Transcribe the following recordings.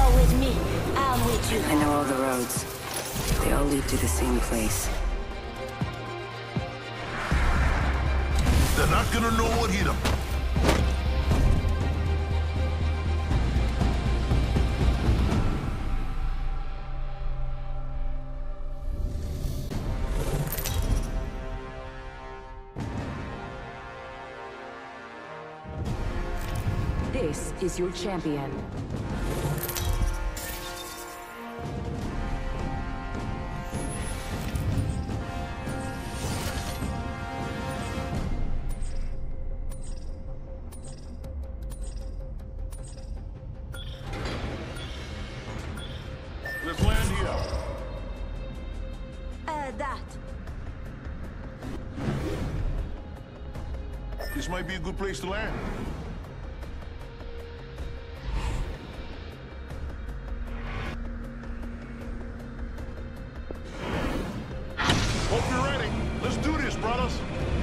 You're with me, I'm with you. I know all the roads. They all lead to the same place. They're not gonna know what hit them. This is your champion. Let's land here. That. This might be a good place to land. Hope you're ready. Let's do this, brothers.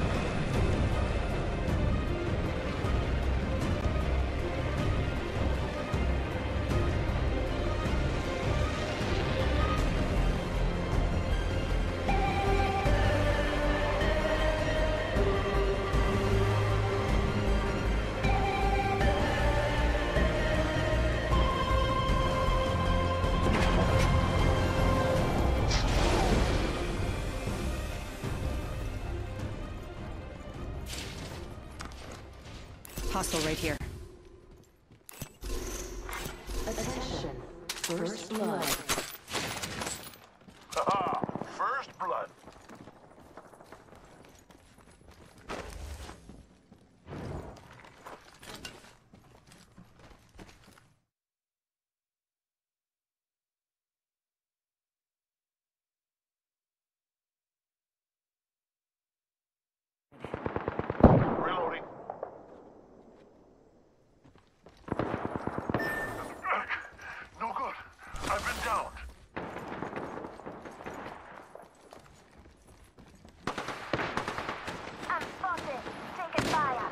Hostile right here. Attention. First blood. Haha, first blood. Reloading. No good. I've been downed. I'm spotted. Taking fire.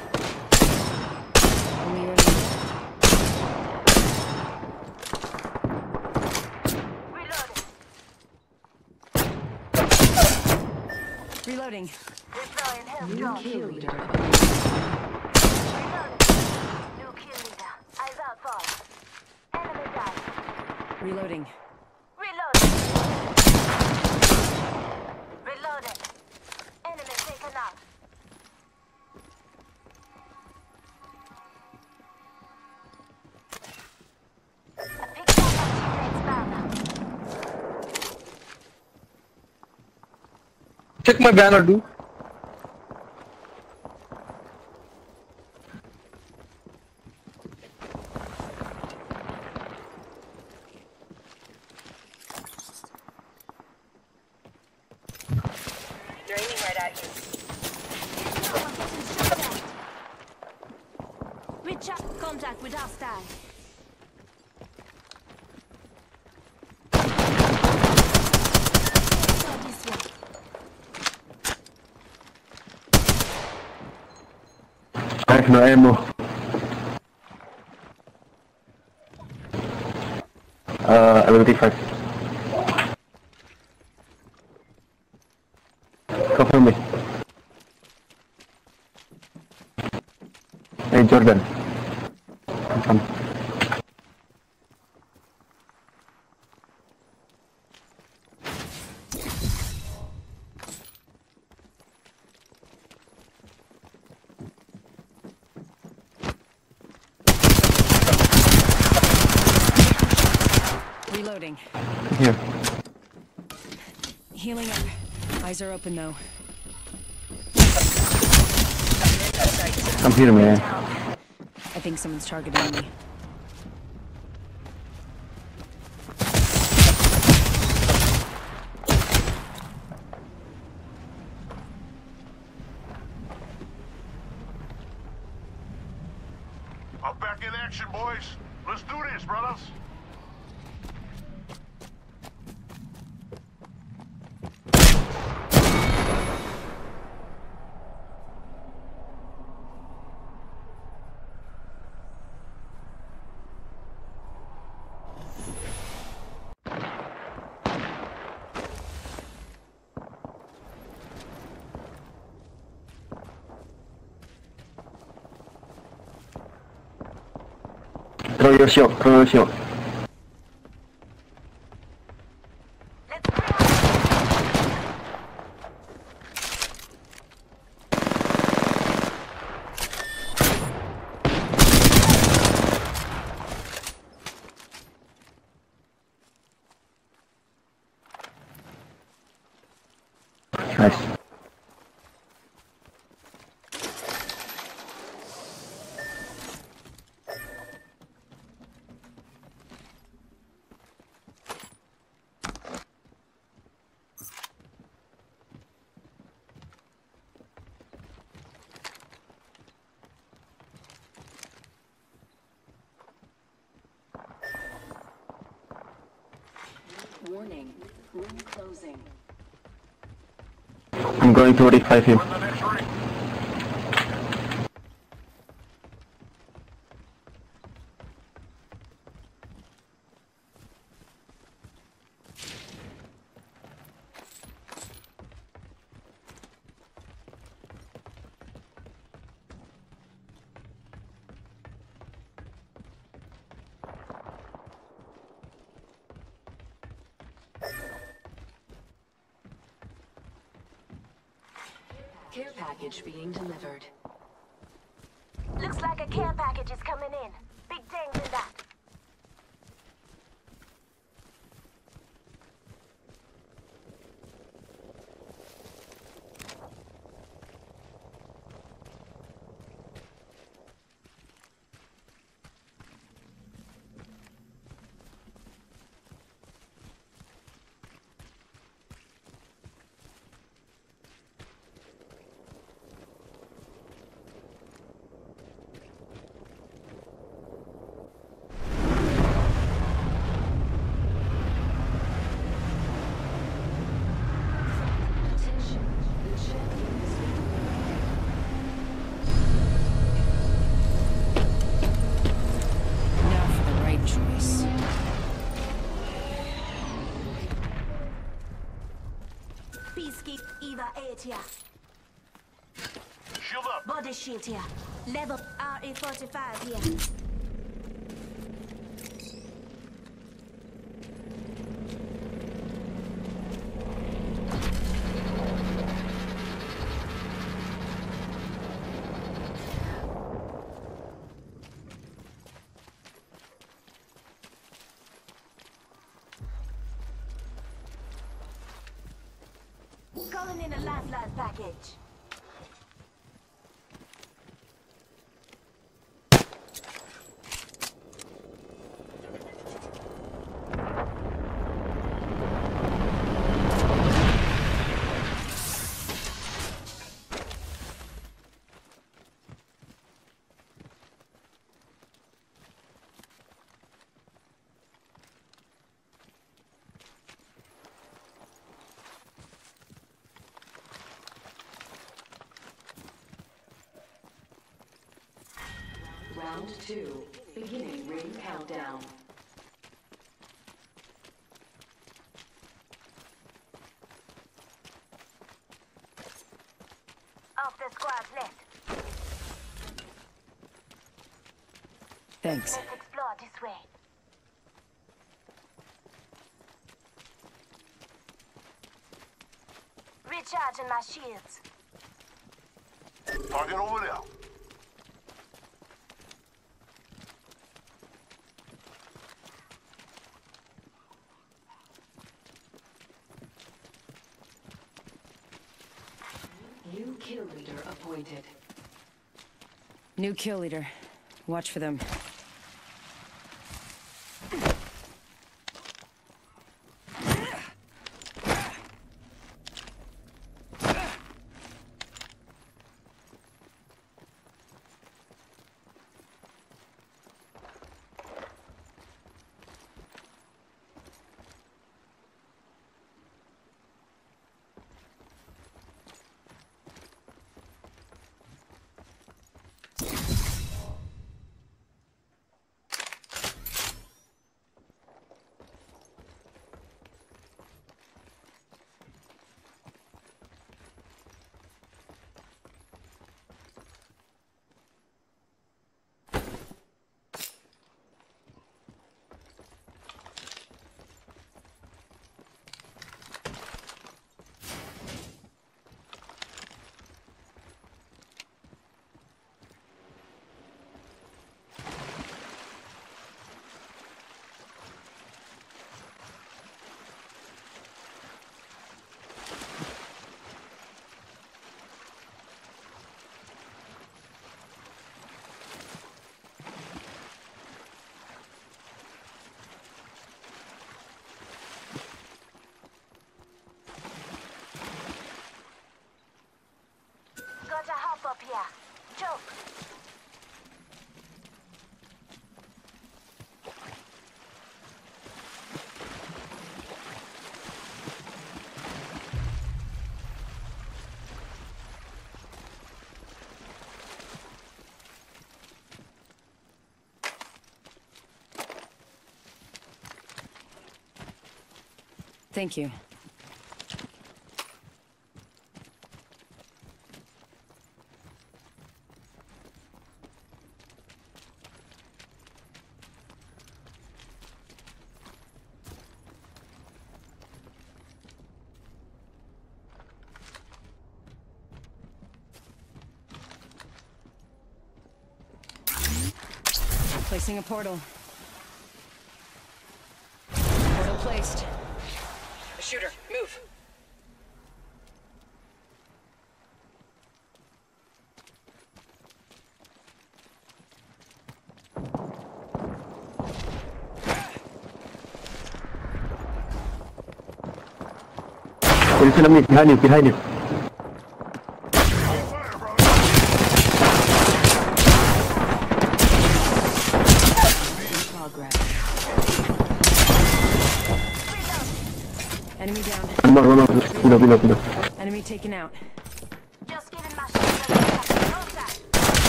Reloading. Reloading. Deploying health New drone. kill leader. Reloading. New kill leader. Eyes out for. Enemy down. Reloading. Reloading. Reloading. Enemy taken out. Pick up our teammates' banner. Check my banner, dude. They're aiming right at you. Reach out. Contact with hostile. Go this way. I have no ammo. Identify. Cover me. Hey Jordan. Come. Reloading. Here. Healing up. Eyes are open though. Come here, man. I think someone's targeting me. I'm back in action, boys. Let's do this, brothers. Throw your shield. Throw your shield. Let's bring Nice. Warning. Room closing. I'm going to revive him. Run the next ring. Care package being delivered. Looks like a care package is coming in. Big things in that. Now for the right choice. Peacekeep Eva 8 here. Shield up. Body shield here. Level RE45 here. Calling in a lifeline package. Round 2. Beginning ring countdown. Off the squad's left. Thanks. Let's explore this way. Recharging my shields. Target over there. New kill leader appointed. New kill leader. Watch for them. Thank you. Placing a portal. Portal placed. A shooter, move. There's an enemy behind you. Enemy down. One more. Below. Enemy taken out. Just giving my contact.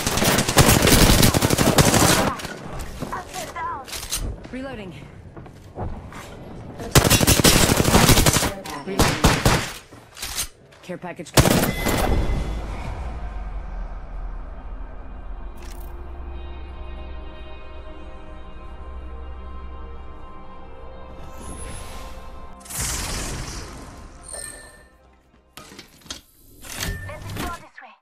I'm set down. Reloading. Care package coming. Let's explore this way.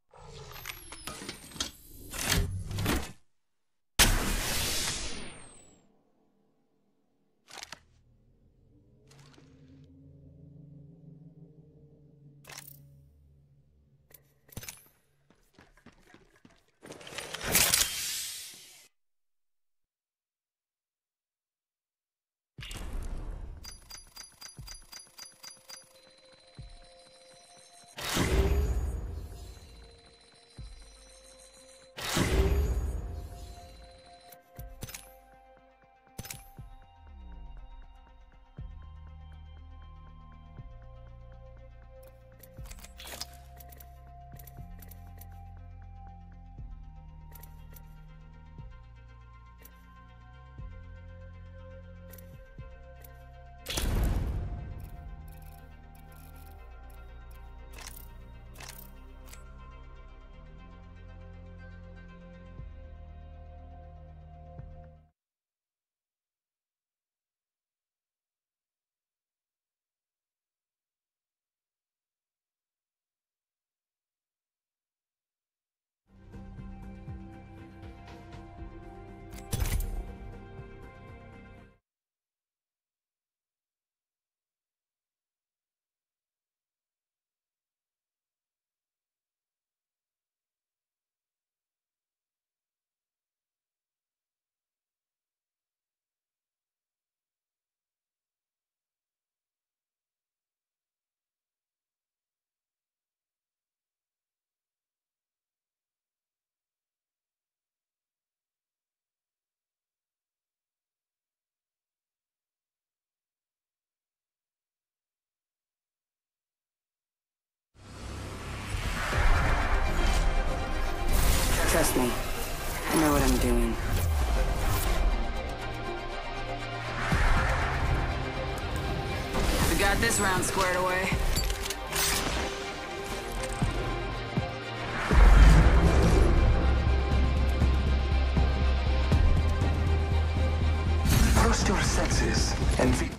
Trust me. I know what I'm doing. We got this round squared away. Trust your senses and be...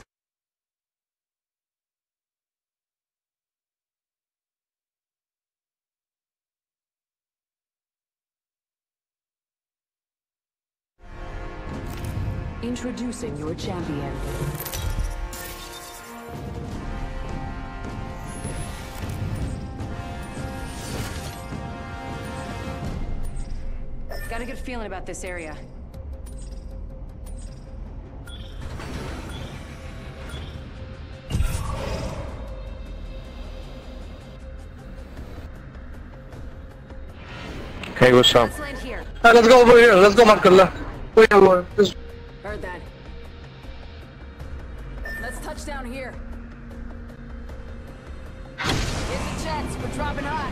Introducing your champion. Got a good feeling about this area. Okay, what's up? Let's land here. Let's go over here. Let's go, Markalla. This Heard that. Let's touch down here. Here's the jets. We're dropping hot.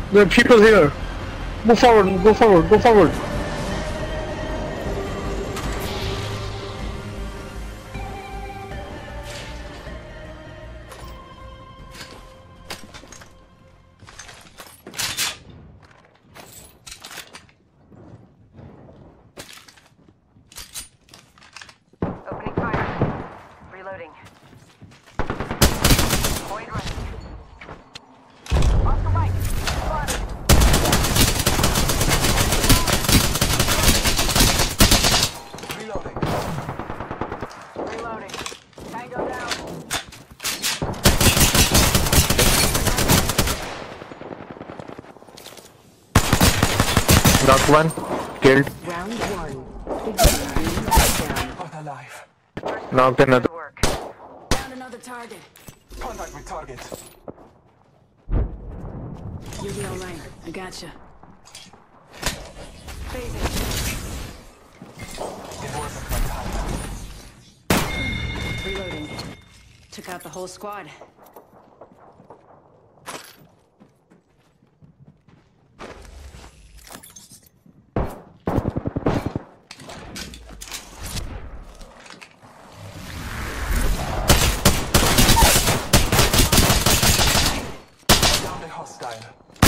There are people here. Move forward, go forward, go forward. Opening fire. Reloading. Void running. Off the right. Spotted. Reloading. Reloading. Tango down. Knocked one. Killed. Round one. Beginning ring countdown. But alive. Knocked another. Good work. Found another target. Contact with target. You'll be alright. I gotcha. Phasing. It wasn't my time. Reloading. Took out the whole squad. Down the hostile.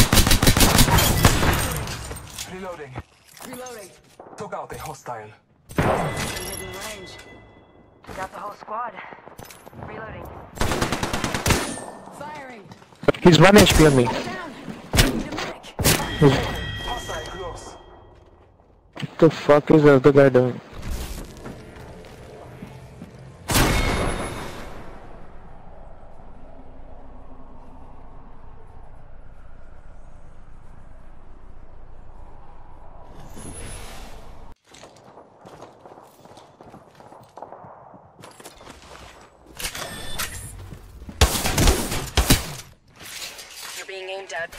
Reloading. Reloading. Took out a hostile. Hidden range. Got the whole squad. Reloading. Firing. He's 1 HP on me. Down. Need a medic. Hostile close. What the fuck is the other guy doing? You're being aimed at.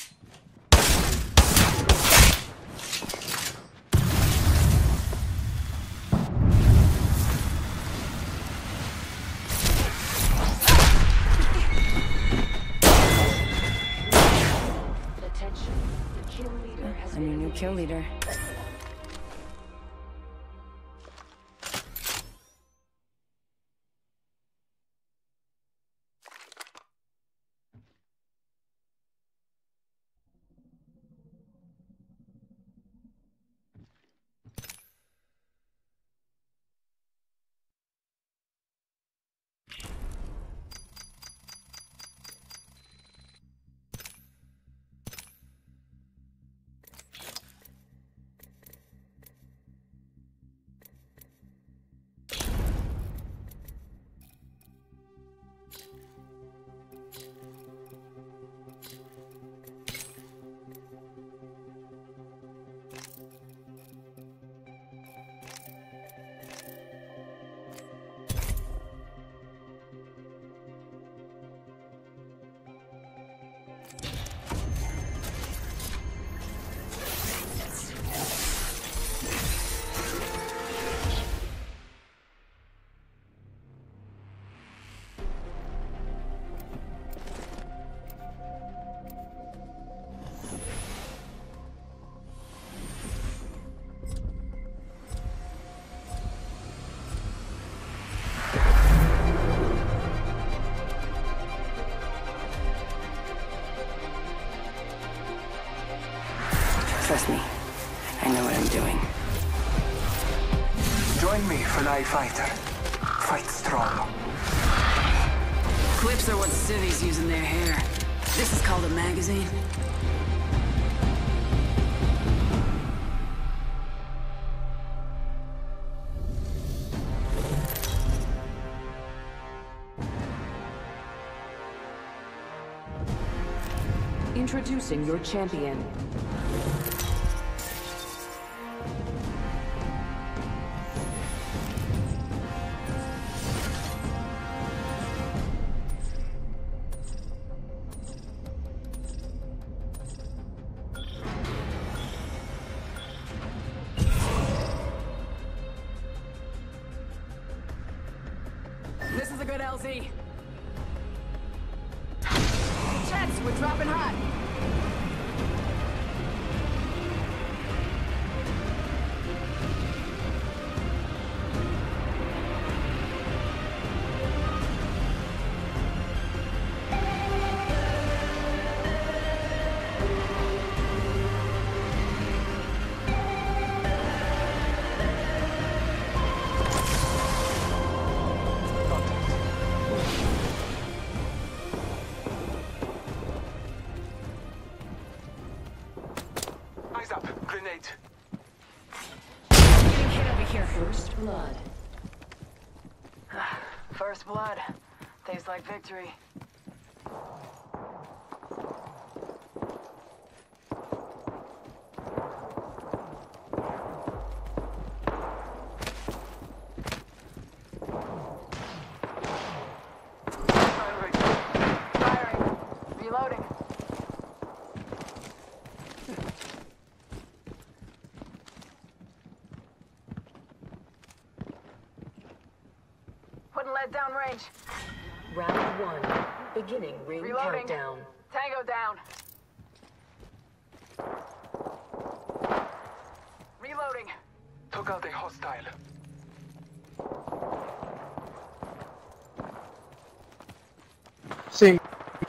Attention. The kill leader has I'm your been new kill leader. Trust me. I know what I'm doing. Join me, Fly Fighter. Fight strong. Clips are what civvies use in their hair. This is called a magazine. Introducing your champion. This is a good LZ. Jets, we're dropping hot. Grenade. Getting hit over here. First blood. First blood. Tastes like victory. Firing. Reloading. Wouldn't let down range. Round 1. Beginning ring Reloading. countdown. Tango down. Reloading. Took out a hostile. Sing.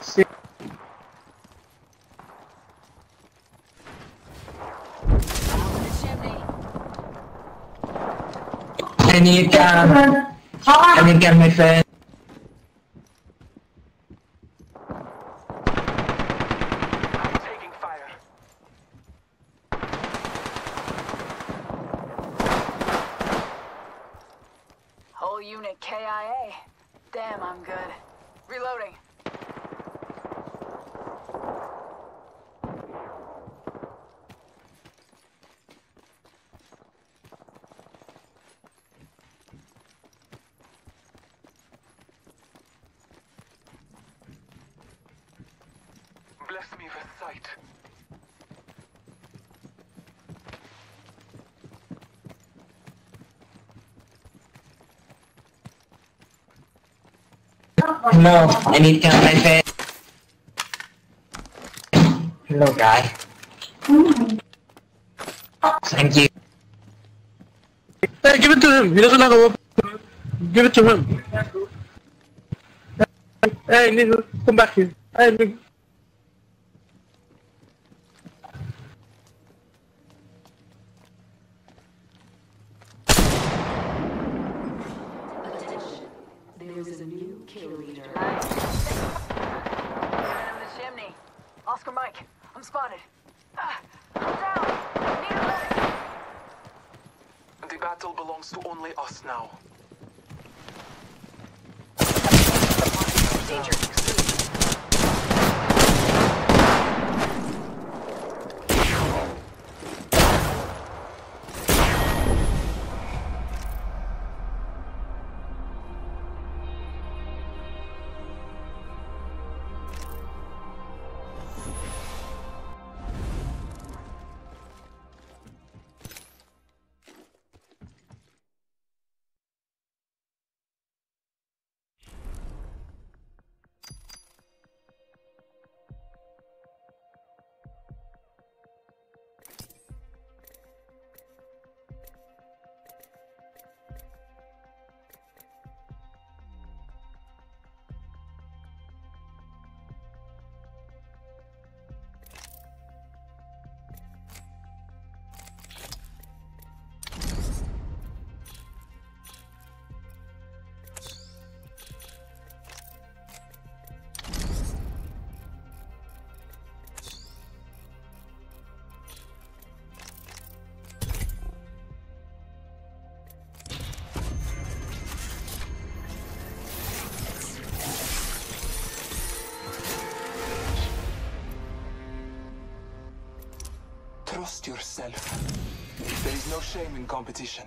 I need my friend. I'm taking fire. Whole unit KIA. Damn, I'm good. Reloading. Bless me with sight. Hello, I need to my friend. Hello, guy. Thank you. Hey, give it to him. He doesn't have a weapon. Give it to him. Hey, Nico, come back here. Hey, Nico. Attention. There is a new kill leader. Nice. Get him the chimney. Oscar Mike, I'm spotted. Down. Need a medic. The battle belongs to only us now. Danger. Trust yourself. There is no shame in competition.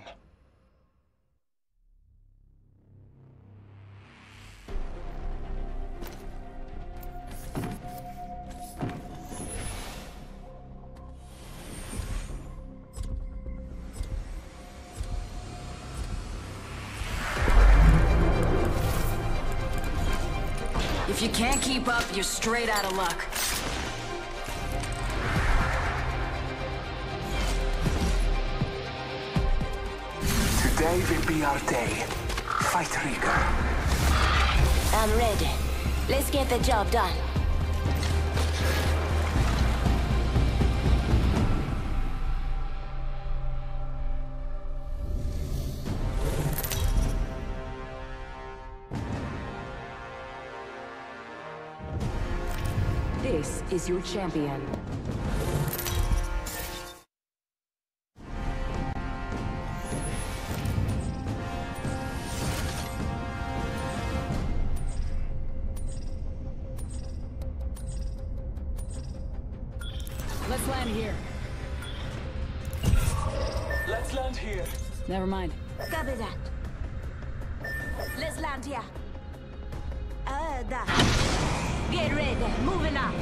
If you can't keep up, you're straight out of luck. Today will be our day. Fight Rieger. I'm ready. Let's get the job done. This is your champion. Let's land here. Let's land here. Never mind. Copy that. Let's land here. That. Get ready. Moving up.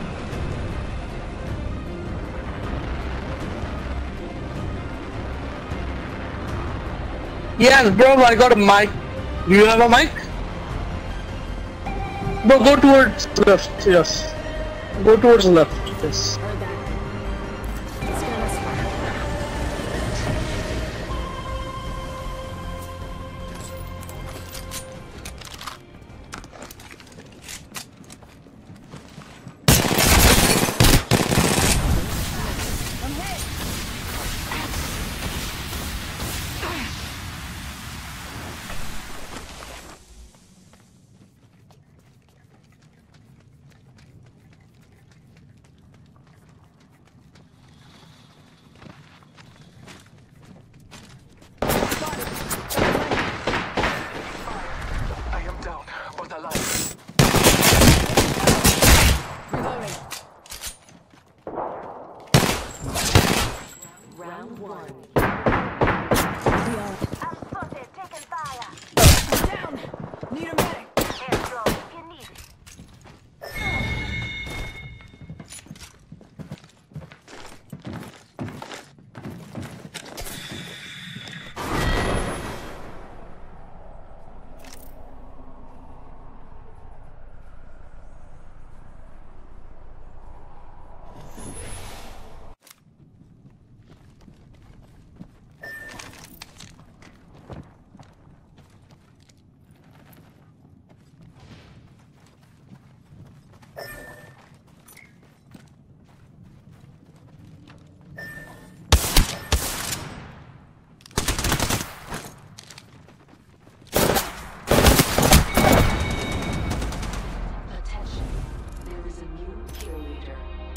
Yes, bro, I got a mic. Do you have a mic? Bro, go towards left. Yes. Go towards left. Yes. Heard that. Let's go this way. I'm hit. I am down, but alive. Reloading. Round one. I'm spotted. Taking fire. Down. Need a medic. Airdrop if you need it. Attention. There is a new kill leader.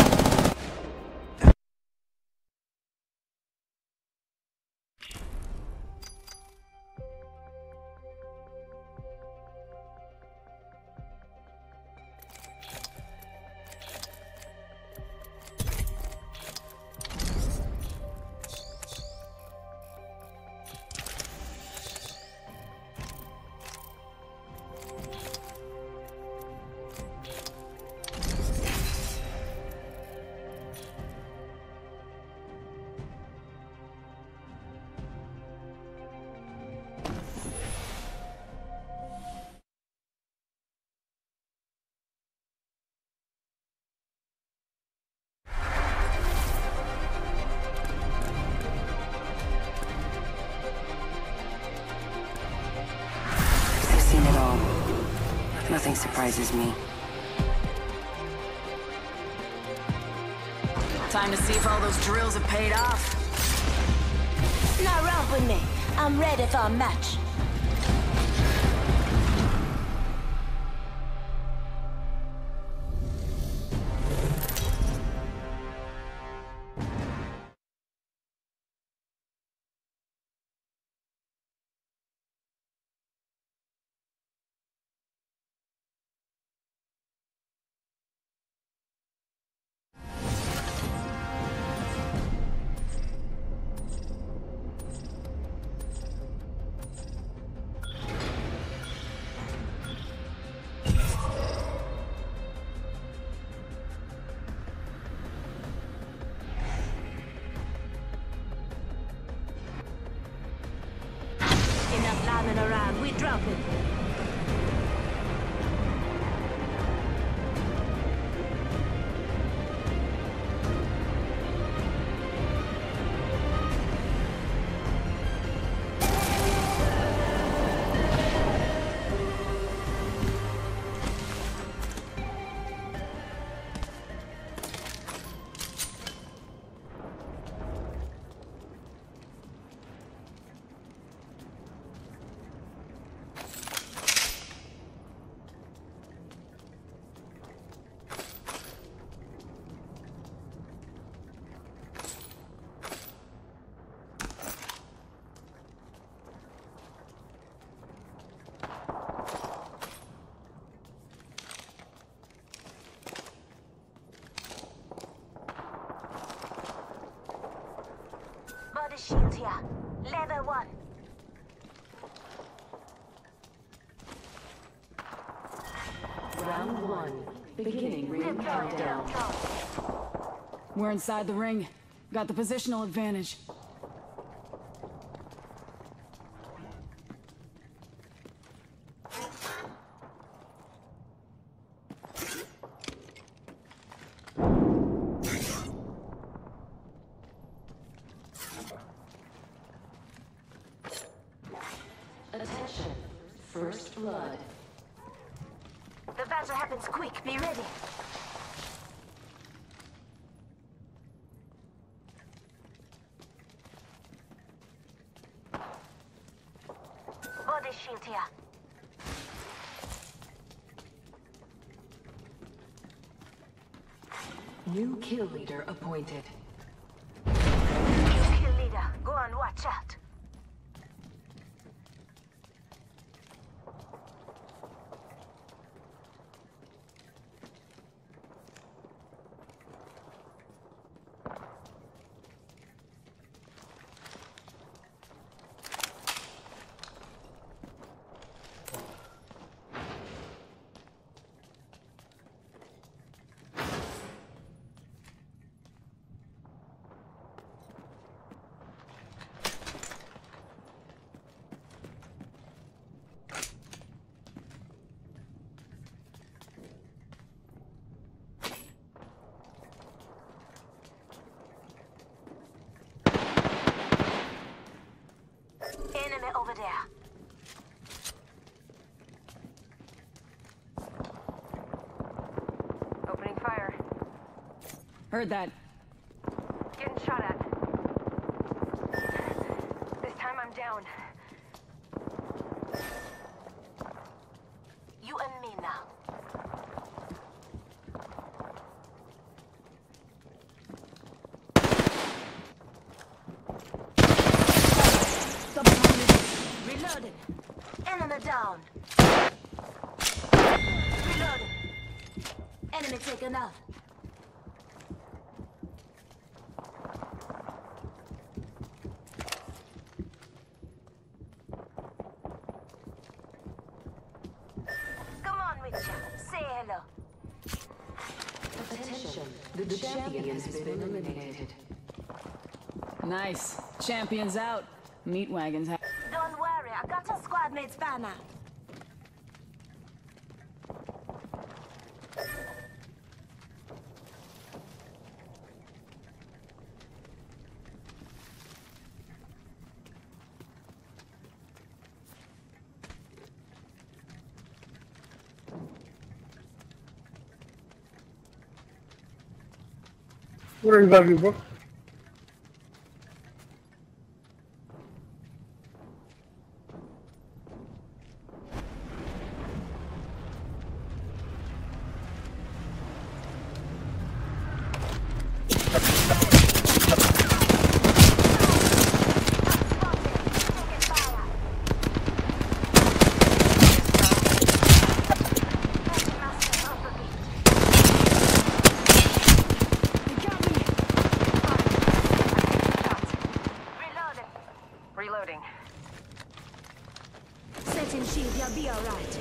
I've seen it all. Nothing surprises me. Time to see if all those drills have paid off. Now romp with me. I'm ready for a match. Enough lambing around. We drop it. shield here. Level 1. Round 1. Beginning ring Deploy countdown. drone. We're inside the ring. Got the positional advantage. Attention. First blood. The battle happens quick. Be ready. Body shield here. New kill leader appointed. New kill leader. Go on, watch out. Enemy over there. Opening fire. Heard that. Getting shot at. This time I'm down. You and me now. Reloading. Enemy down. Reloading. Enemy taken out. Come on, Witcher. Say hello. Attention. The champion has been eliminated. Nice. Champions out. Meat wagons. Don't worry, I got your squad mate's banner. Where is you, bro? Reloading. Setting shield, you'll be alright.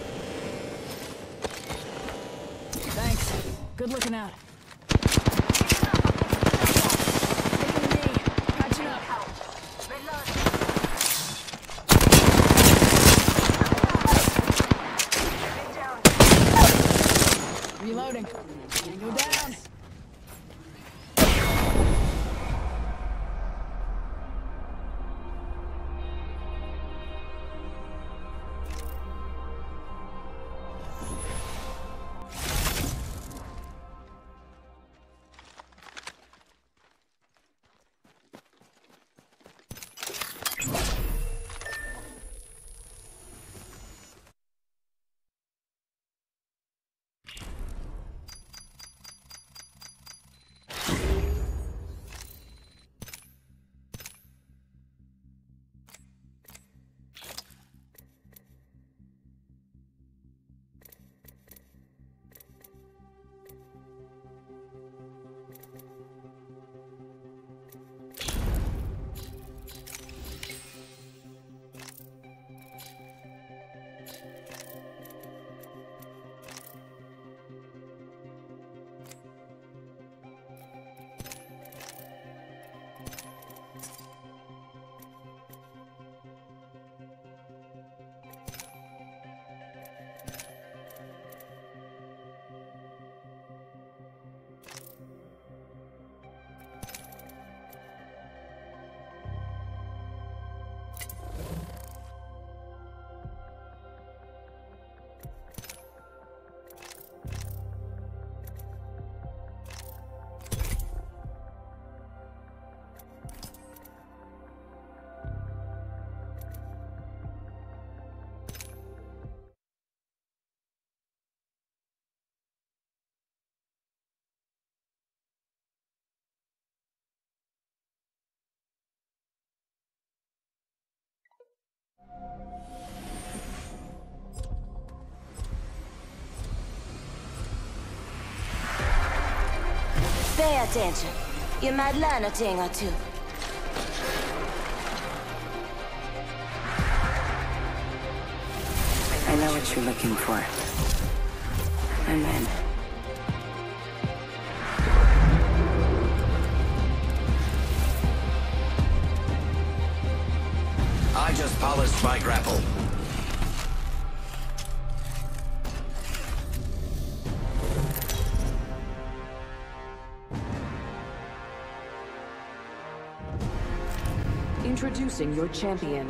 Thanks. Good looking out. Taking a knee. Catching up. Reloading. Go down. Pay attention. You might learn a thing or two. I know what you're looking for. I'm in. I just polished my grapple. Introducing your champion.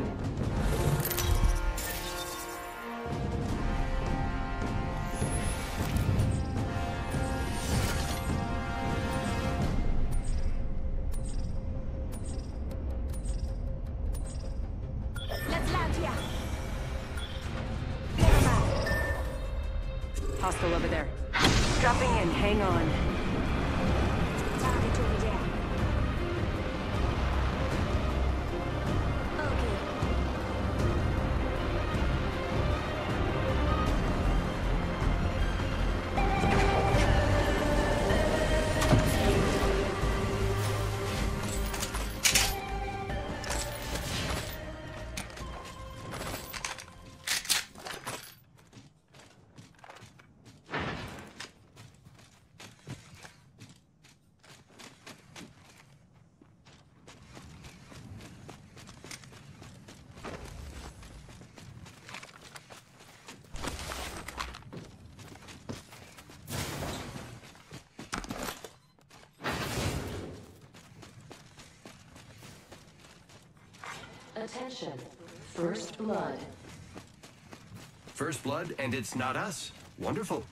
Let's land here. Hostile over there. Dropping in, hang on. Target over there. Okay. Attention. First blood. First blood, and it's not us. Wonderful.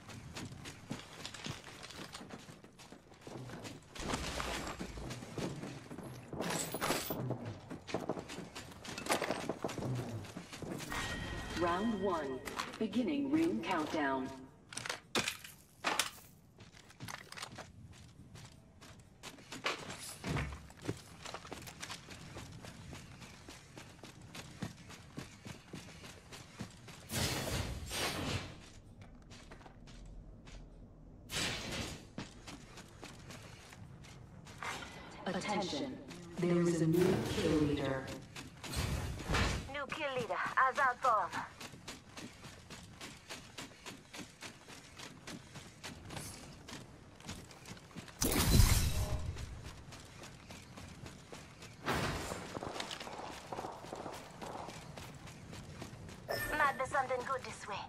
Round 1. Beginning ring countdown. Attention. There is a new kill leader. New kill leader. Eyes out for him. Might be something good this way.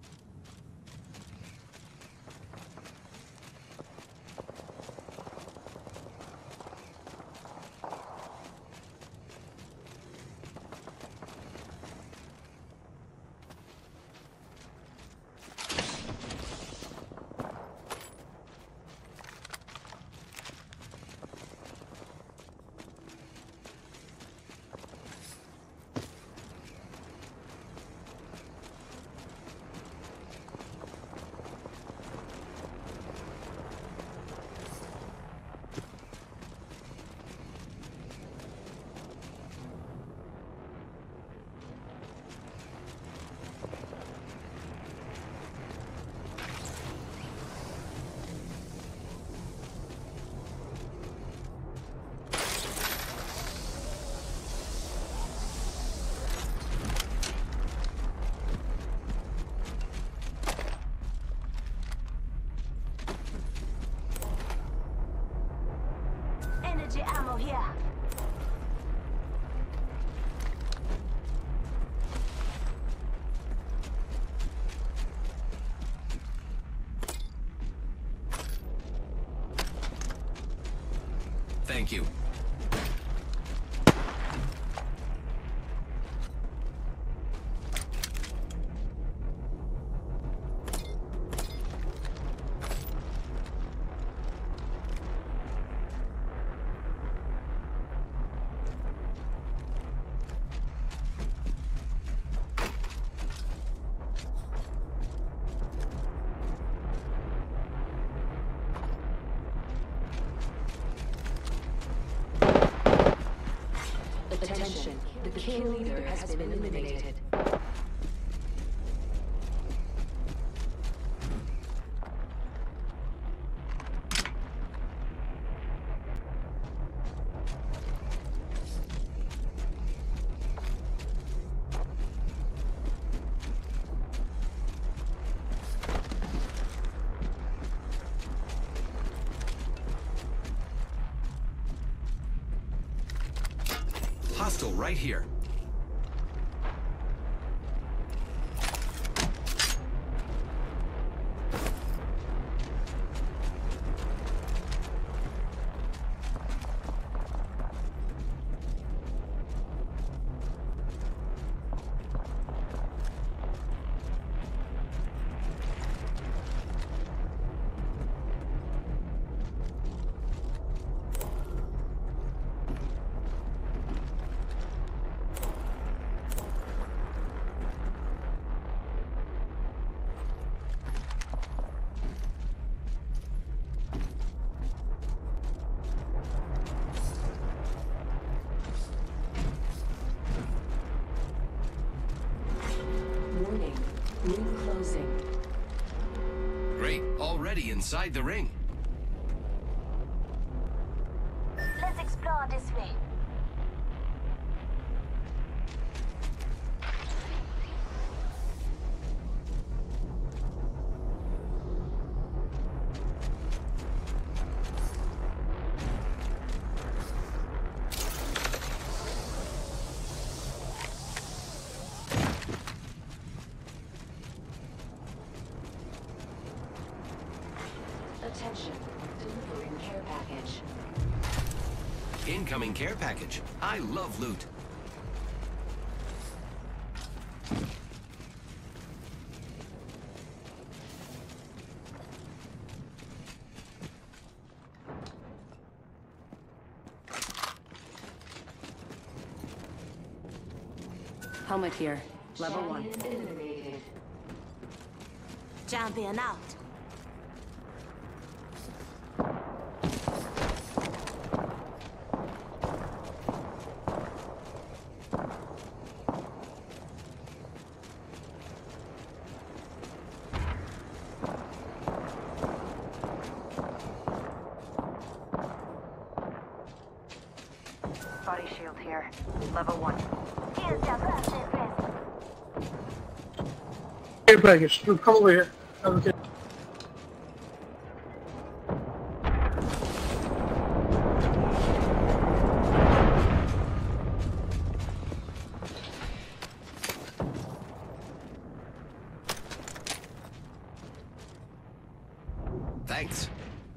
Energy ammo here. Thank you. Attention. The kill leader has been eliminated. hostile right here. Warning. Ring closing. Great, already inside the ring. Let's explore this way. Attention. Delivering care package. Incoming care package. I love loot. Helmet here. Level 1. Eliminated. Champion out. Body shield here. Level 1. Here's your birthday present. Care package. Look, come over here. Okay. Thanks.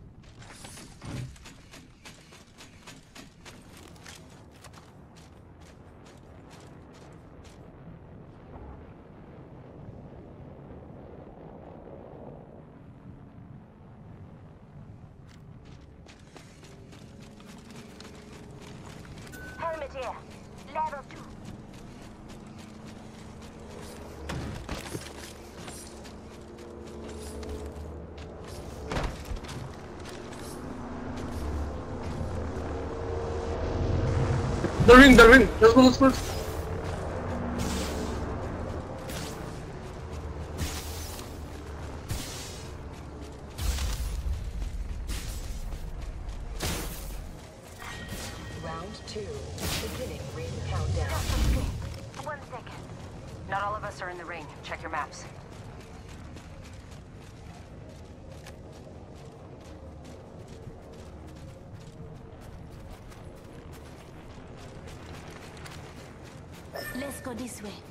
Helmet here. Level 2. The ring, the ring. Let's go, let's go. Round 2. Beginning ring countdown. Just okay. 1 second. Not all of us are in the ring. Check your maps. Let's go this way.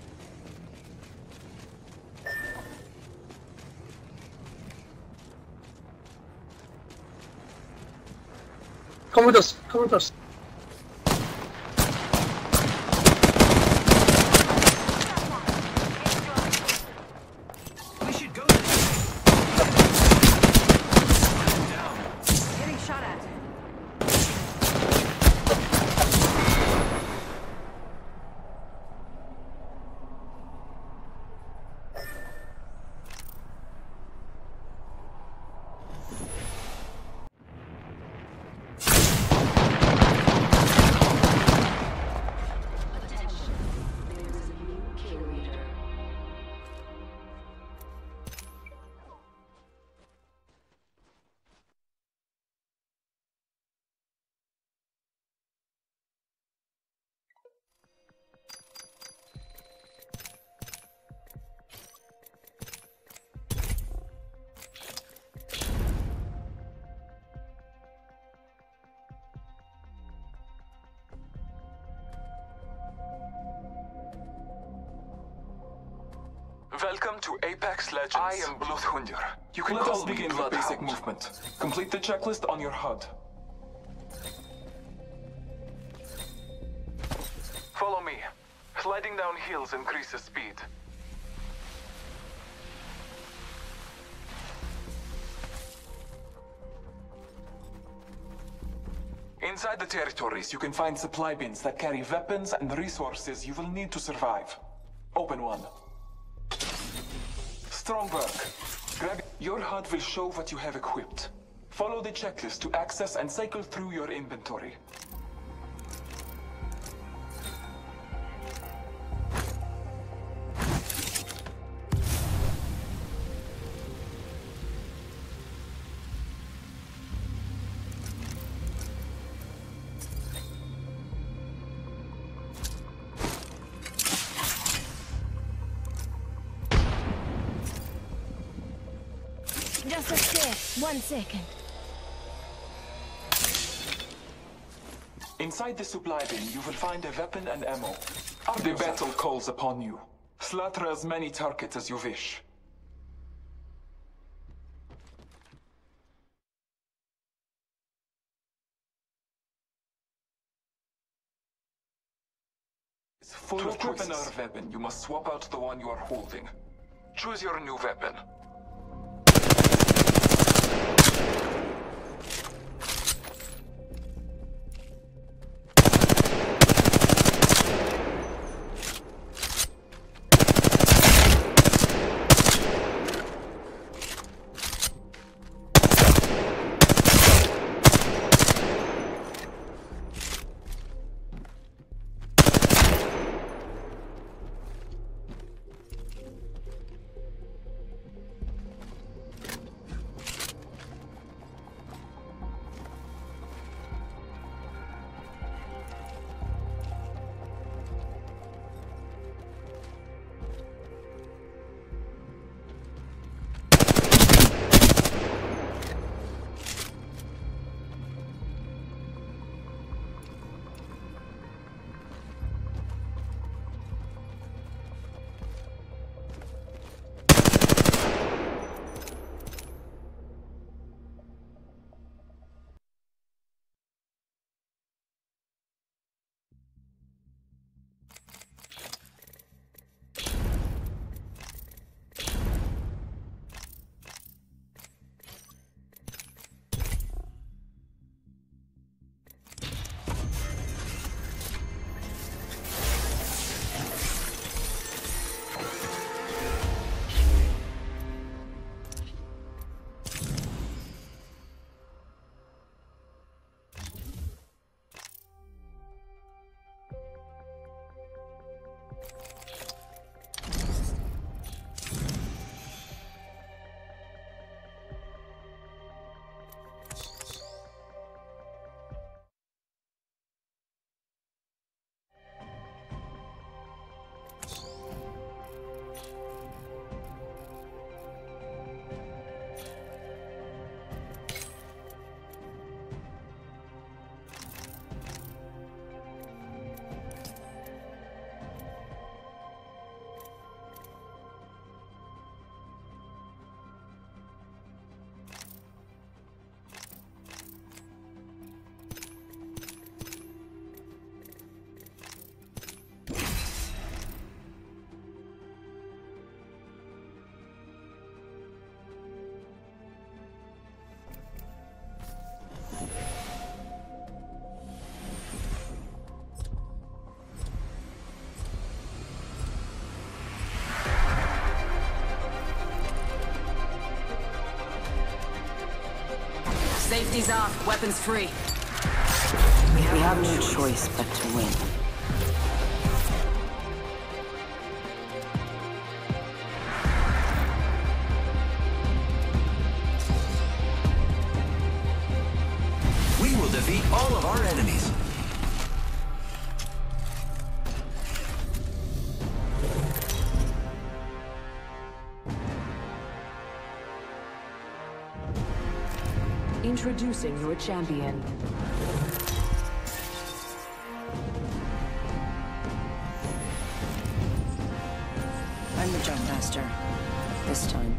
Come with us. Come with us. Welcome to Apex Legends. I am Bloodhunger. You can call me begin with basic movement. Complete the checklist on your HUD. Follow me. Sliding down hills increases speed. Inside the territories, you can find supply bins that carry weapons and resources you will need to survive. Open one. Strong work. Grab your HUD will show what you have equipped. Follow the checklist to access and cycle through your inventory. Just a sec. 1 second. Inside the supply bin, you will find a weapon and ammo. The battle calls upon you. Slaughter as many targets as you wish. To equip another weapon, you must swap out the one you are holding. Choose your new weapon. Safety's off, weapons free. We have no choice but to win. We will defeat all of our enemies. Introducing your champion. A Good job, Master. This time.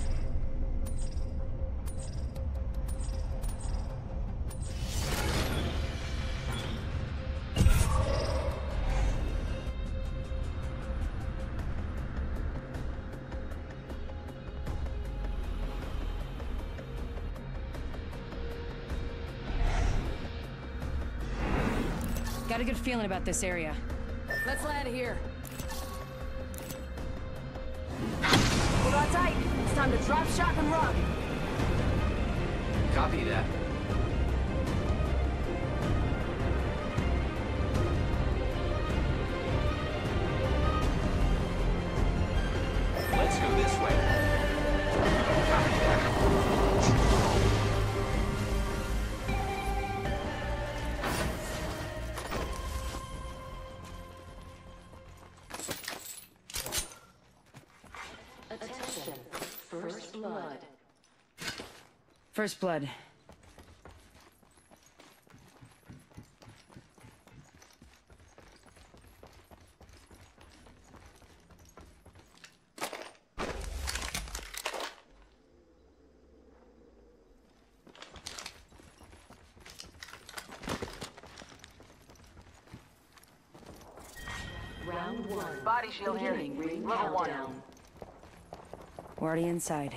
Got a good feeling about this area. Let's land here. Hold on tight. It's time to drop, shock, and run. Copy that. Let's go this way. Copy that. Attention. First blood. First blood. Round one. Body shield here. Beginning ring Level 1. countdown. We're already inside.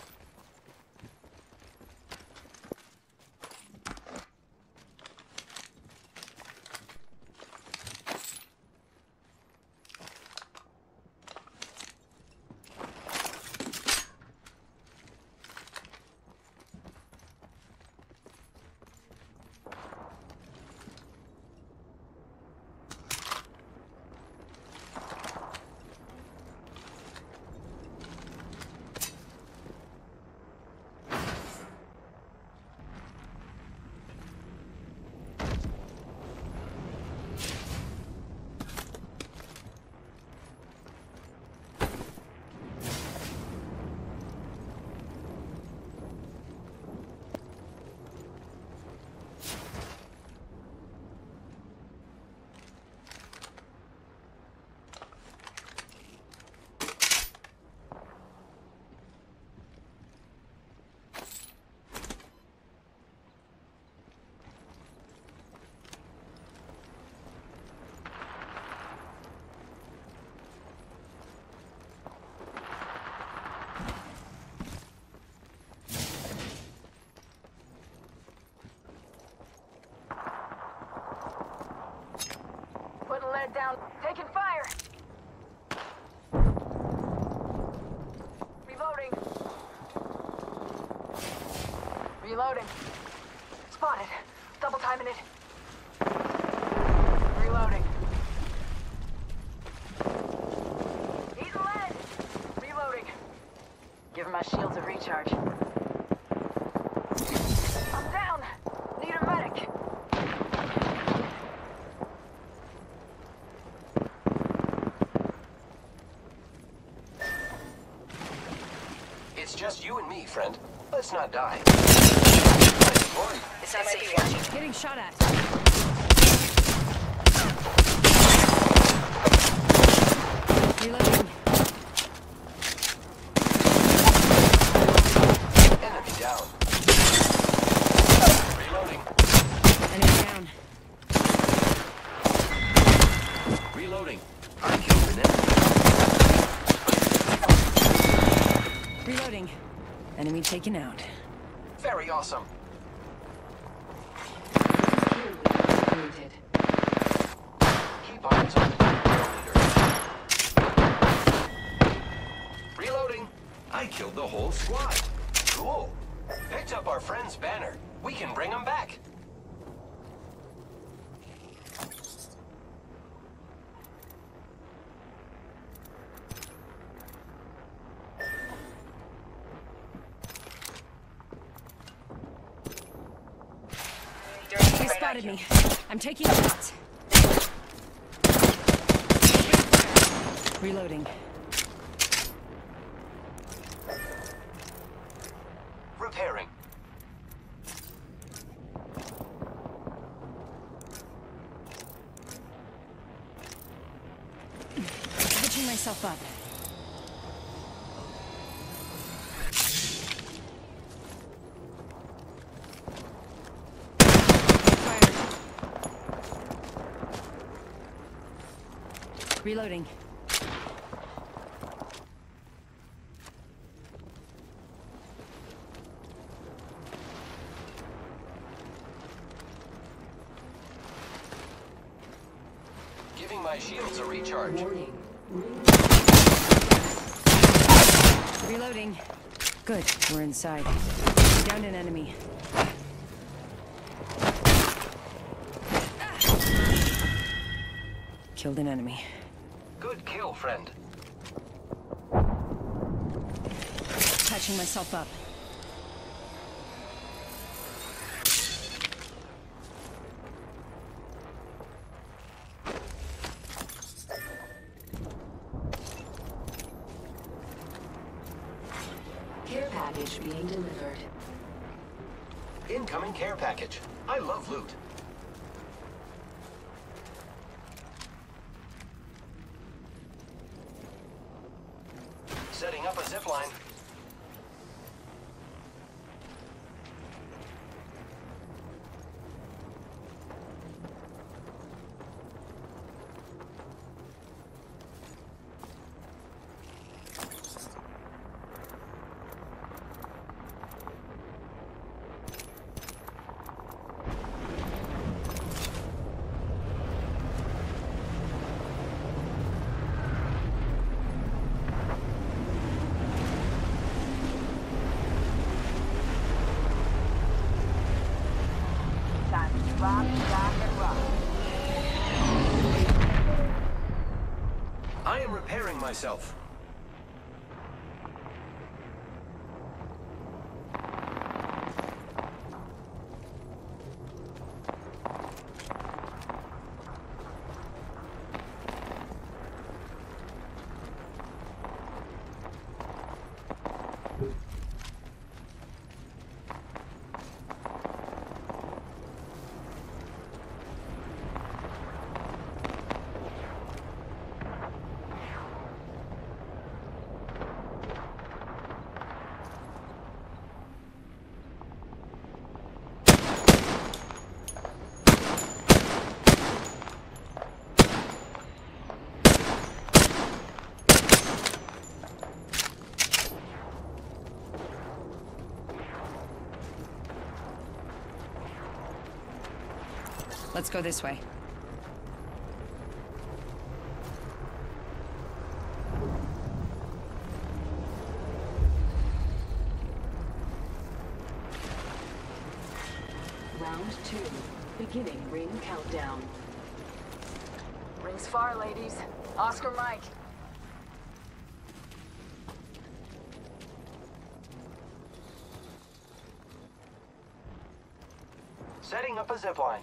Putting lead down. Taking fire. Reloading. Reloading. Spotted. Double timing it. Reloading. Eating lead. Reloading. Giving my shields a recharge. I'm down. Need a medic. It's just you and me, friend. Let's not die. It's not safe watching. Getting shot at. Reloading. Enemy down. Reloading. Enemy down. Reloading. I killed an enemy. Reloading. Enemy taken out. Very awesome. Muted. Keep eyes on the leader. Reloading. I killed the whole squad. Cool. Picked up our friend's banner. We can bring him back. They spotted me. I'm taking shots. Reloading. Repairing. Patching myself up. Reloading. Giving my shields a recharge. Warning. Reloading. Good, we're inside. Downed an enemy. Killed an enemy. Good kill, friend. Patching myself up. Care package being delivered. Incoming care package. I love loot. Setting up a zipline. Time to drop, stack, and rock. I am repairing myself. Let's go this way. Round 2. Beginning ring countdown. Rings far, ladies. Oscar Mike. Setting up a zipline.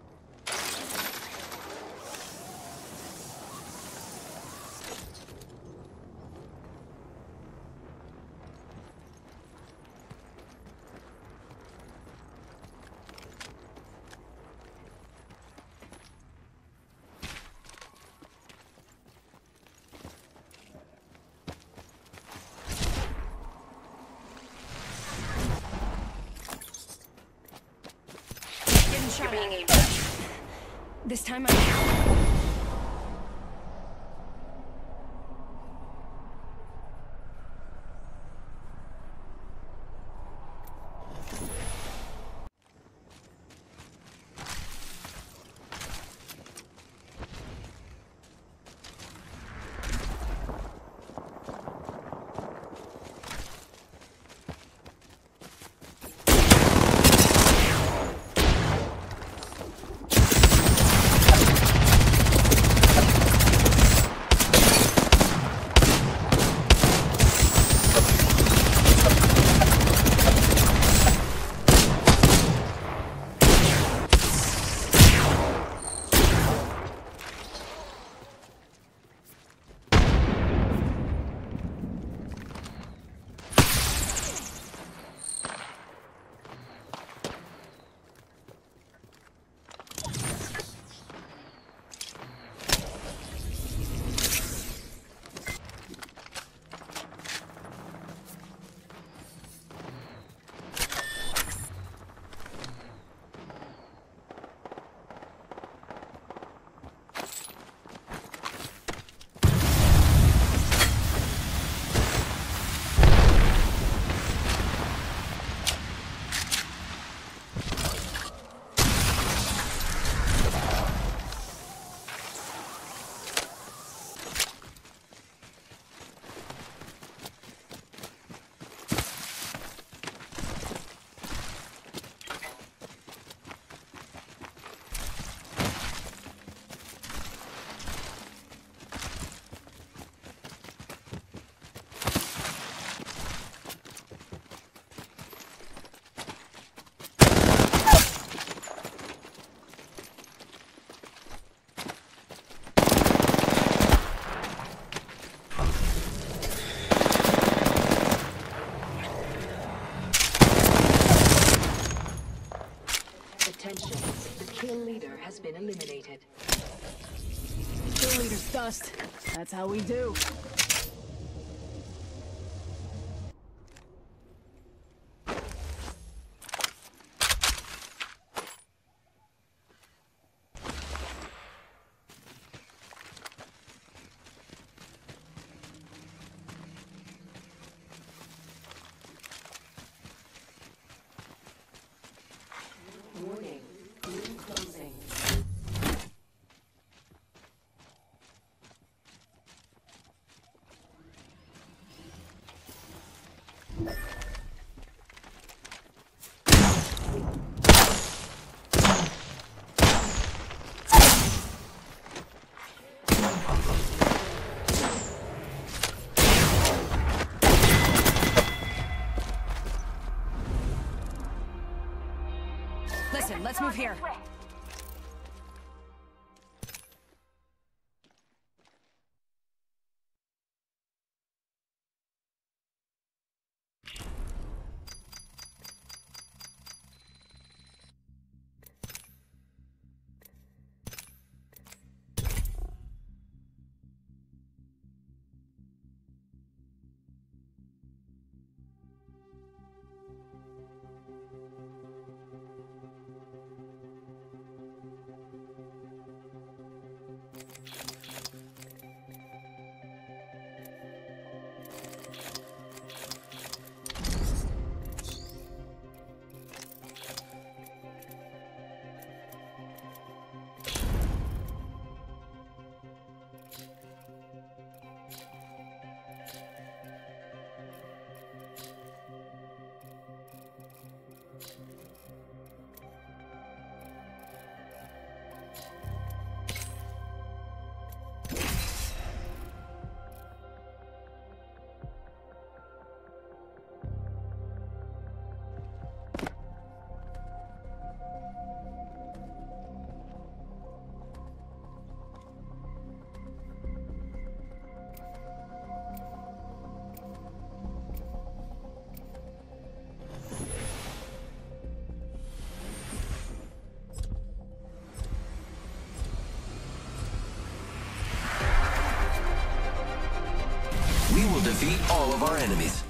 Getting shot at. This time I... The kill leader has been eliminated. Kill leader's dust. That's how we do. Warning. Room closing. Listen, let's move here. We will defeat all of our enemies.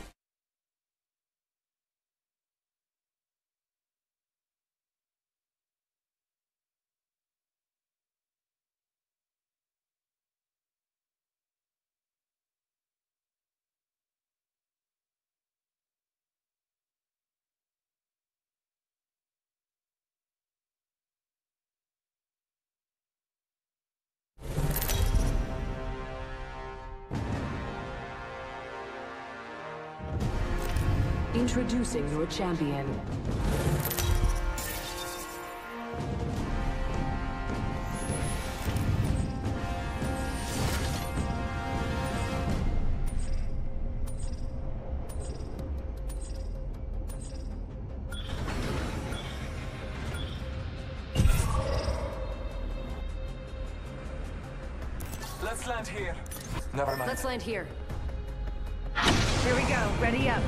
Introducing your champion. Let's land here. Never mind. Let's land here. Here we go. Ready up.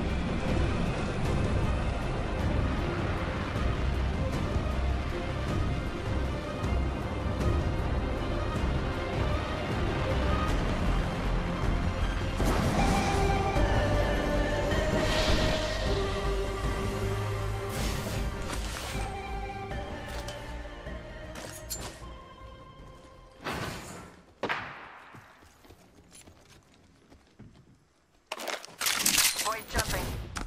Avoid jumping.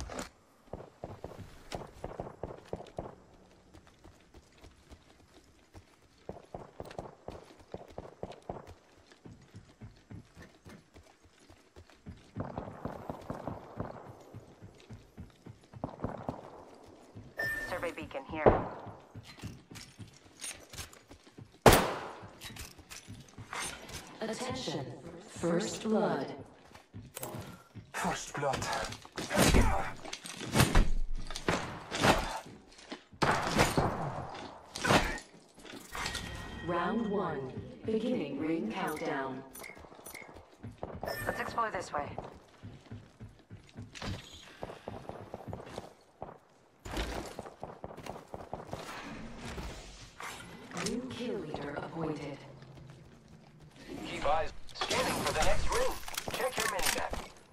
Survey beacon here. Attention. First blood. First blood. Round 1. Beginning ring countdown. Let's explore this way. kill leader appointed. Keep eyes scanning for the next ring. Check your minimap.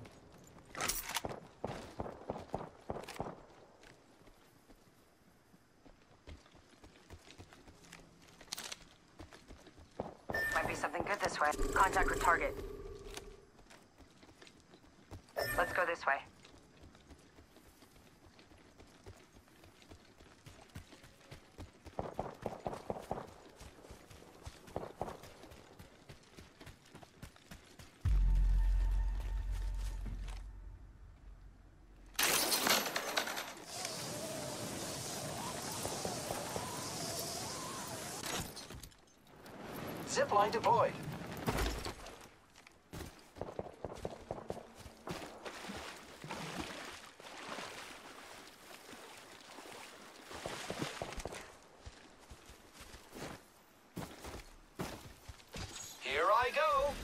Might be something good this way. Contact with target. Let's go this way. Zipline deployed. Here I go.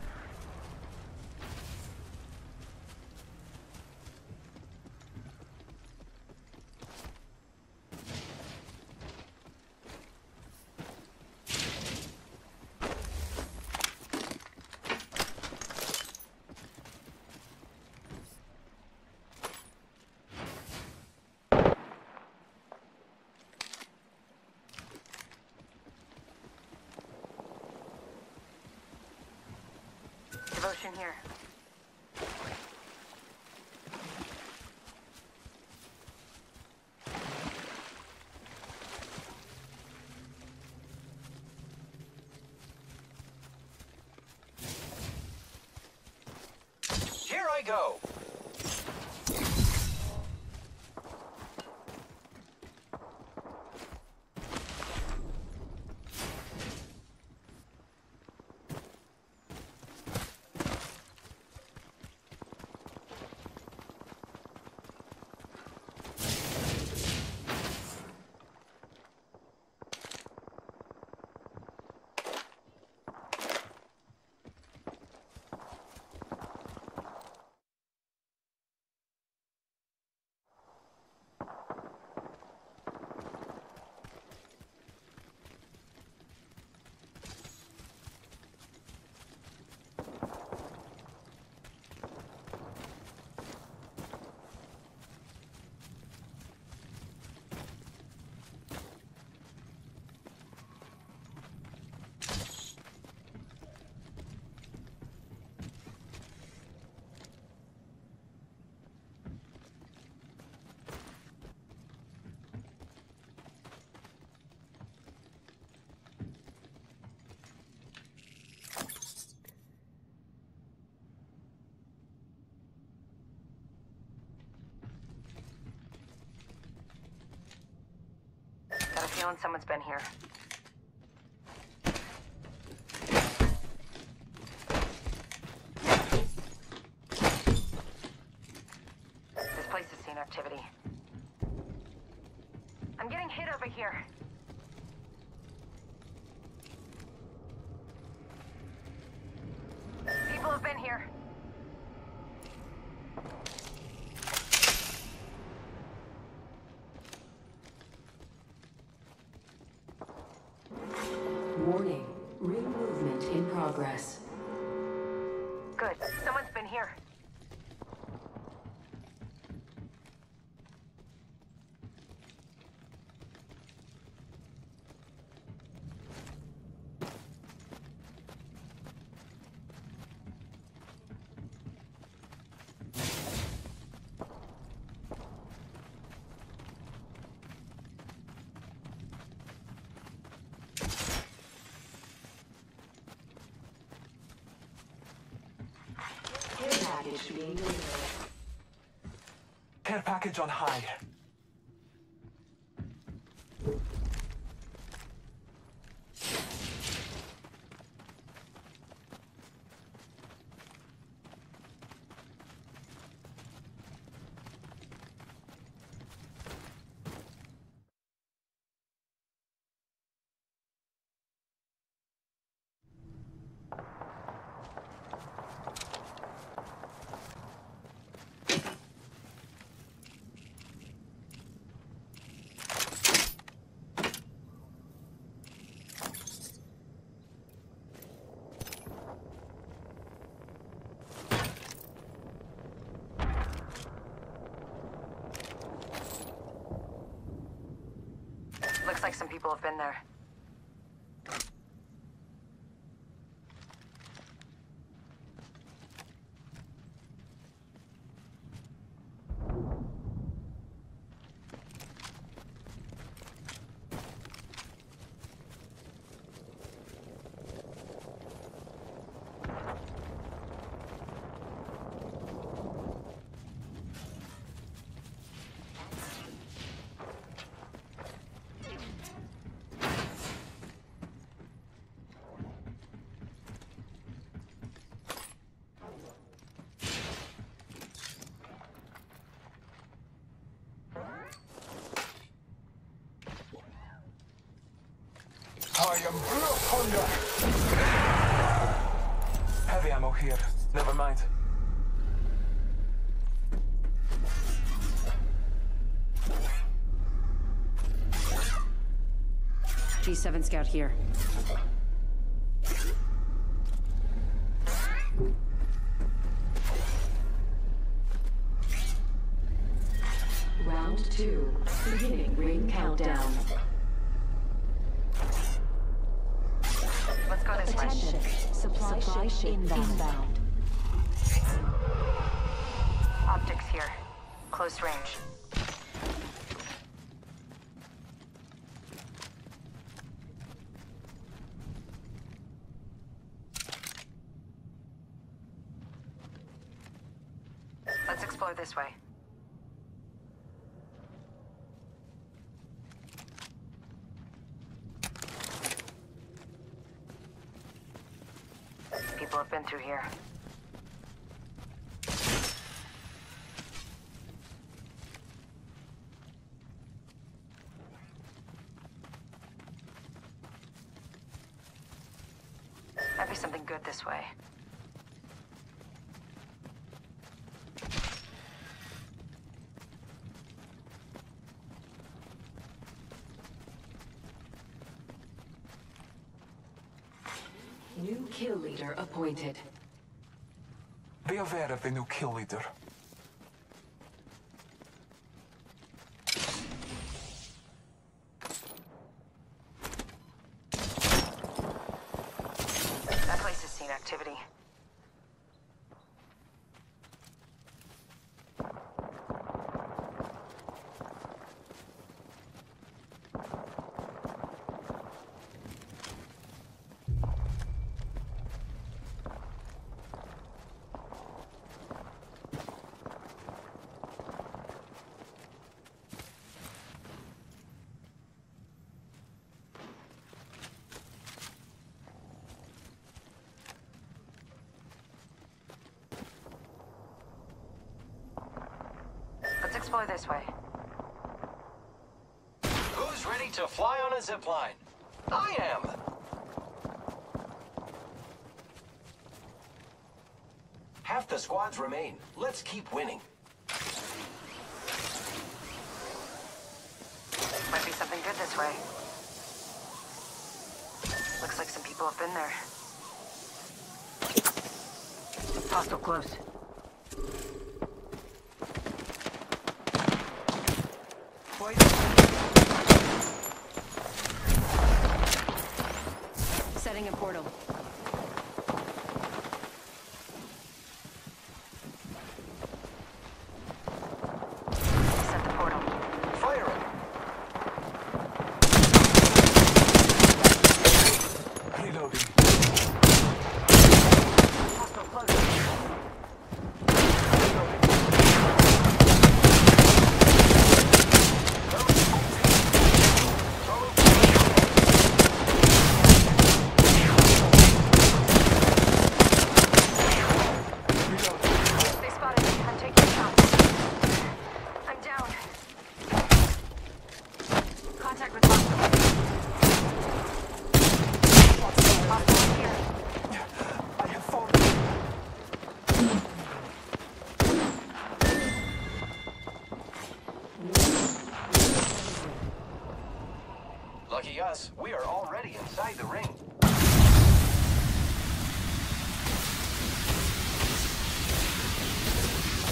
Devotion here. Here I go. Got a feeling someone's been here. This place has seen activity. I'm getting hit over here. People have been here. Warning. Ring movement in progress. Good. Someone's been here. Care package being delivered. Care package on high. Looks like some people have been there. I am Hunter. Heavy ammo here. Never mind. G7 scout here. Round 2. Beginning ring countdown. Let's go this way. Attention. Supply ship inbound. Optics here. Close range. Let's explore this way. People have been through here. Might be something good this way. New kill leader appointed. Be aware of the new kill leader. That place has seen activity. Let's explore this way. Who's ready to fly on a zipline? I am! Half the squads remain. Let's keep winning. Might be something good this way. Looks like some people have been there. Hostile close. Setting a portal. Set the portal. Fire it! Reloading. Hostile close. They spotted me. I'm taking shots. I'm down. Contact with hostile. Hostile here. I have fallen. Lucky us, we are already inside the ring.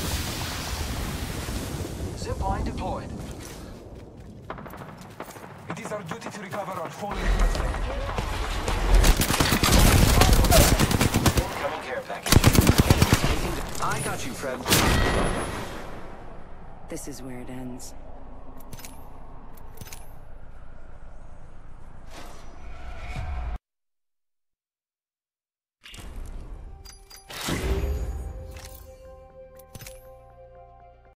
Zipline deployed. It is our duty to recover our fallen president. Incoming care package. I got you, Fred. This is where it ends.